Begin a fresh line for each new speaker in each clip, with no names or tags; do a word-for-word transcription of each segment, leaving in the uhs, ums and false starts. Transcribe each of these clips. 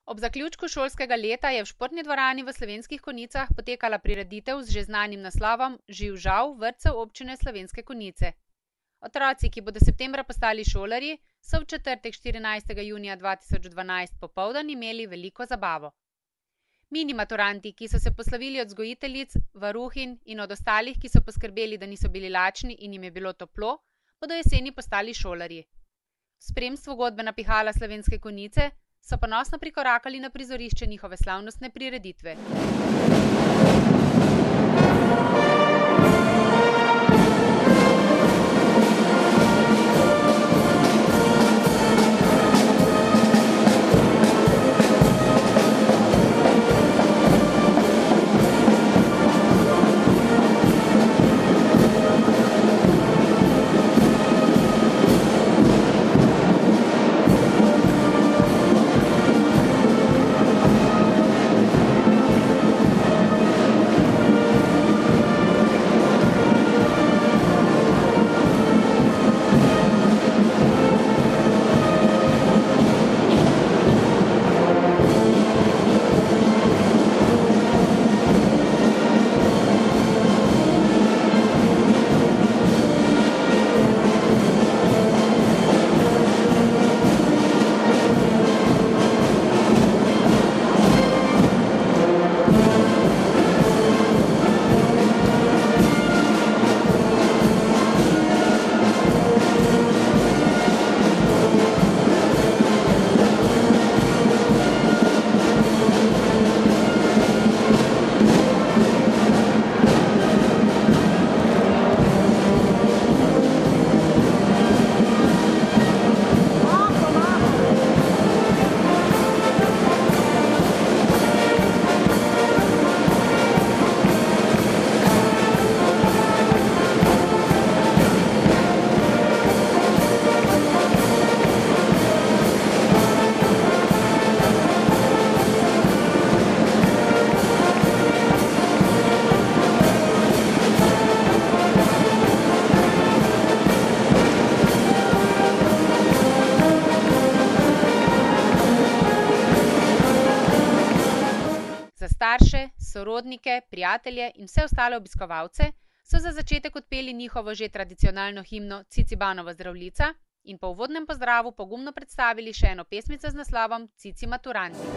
Ob zaključku šolskega leta je v športni dvorani v Slovenskih Konjicah potekala prireditev z že znanim naslovom Živ žav vrtcev občine Slovenske Konjice. Otroci, ki bodo septembra postali šolarji, so v četrtek štirinajstega junija dva tisoč dvanajst popoldan imeli veliko zabavo. Mini maturanti, ki so se poslovili od vzgojiteljic, varuhinj in od ostalih, ki so poskrbeli, da niso bili lačni in jim je bilo toplo, bodo jeseni postali šolarji. V spremstvu godbe Napihala Slovenske Konjice so ponosno prikorakali na prizorišče njihove slavnostne prireditve. Starše, sorodnike, prijatelje in vse ostale obiskovalce so za začetek odpeli njihovo že tradicionalno himno Cicibanova Zdravljica in po uvodnem pozdravu pogumno predstavili še eno pesmico z naslovom Cici maturanti.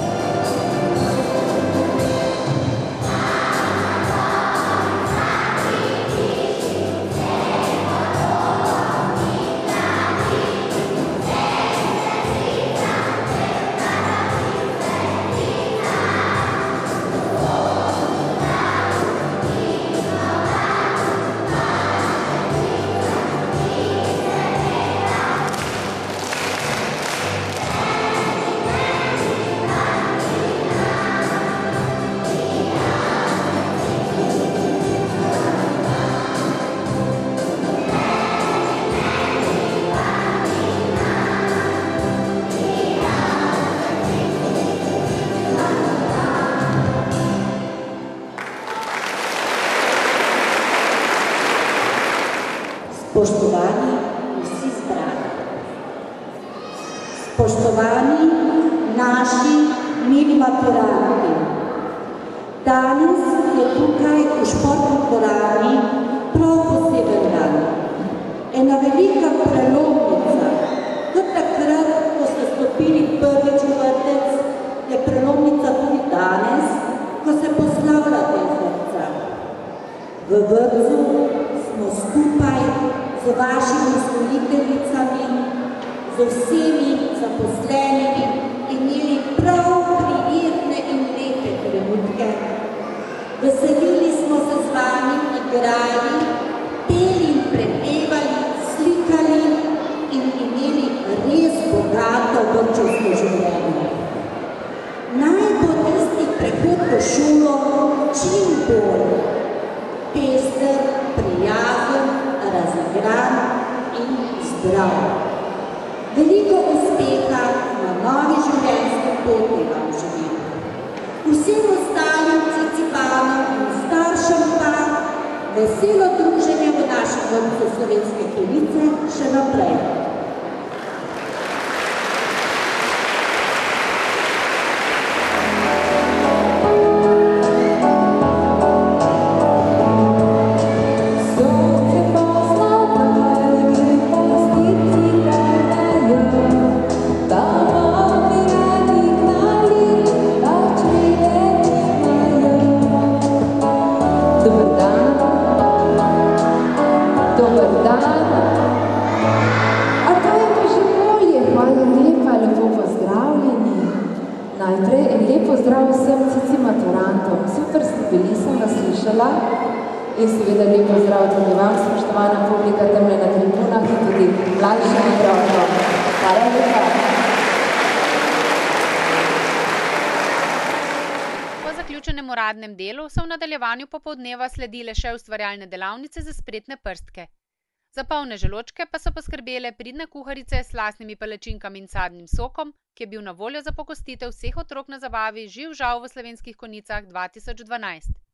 Spoštovani vsi zbrani, spoštovani naši mili maturanti, danes je tukaj v športni dvorani prav poseben dan. Ena velika prelomnica, kot takrat, ko ste stopili prvič v vrtec, je prelomnica tudi danes, ko se poslavljate iz vrtca. V vrtcu smo skupaj z vašimi vzgojiteljicami, z vsemi zaposlenimi imeli prav prijetne in lepe trenutke. Veselili smo se z vami, igrali, peli in prepevali, slikali in imeli res bogato vrtčevsko življenje. Naj bo tisti prehod v šolo čim bolj pester, prijazen, razigran in zdrav. Veliko uspeha na novi življenjski poti vam želim. Vsem ostalim Cicibanom in staršem pa veselo druženje v našem vrtcu Slovenske Konjice še naprej.
In seveda lep pozdrav tudi vam, spoštovana publika, tamle na tribunah in tudi mlajšim otrokom. Hvala lepa.
Po zaključenem uradnem delu so v nadaljevanju popoldneva sledile še ustvarjalne delavnice za spretne prstke. Za polne želočke pa so poskrbele pridne kuharice s slastnimi palačinkami in sadnim sokom, ki je bil na voljo za pogostitev vseh otrok na zabavi Živ žav v Slovenskih Konjicah dva tisoč dvanajst.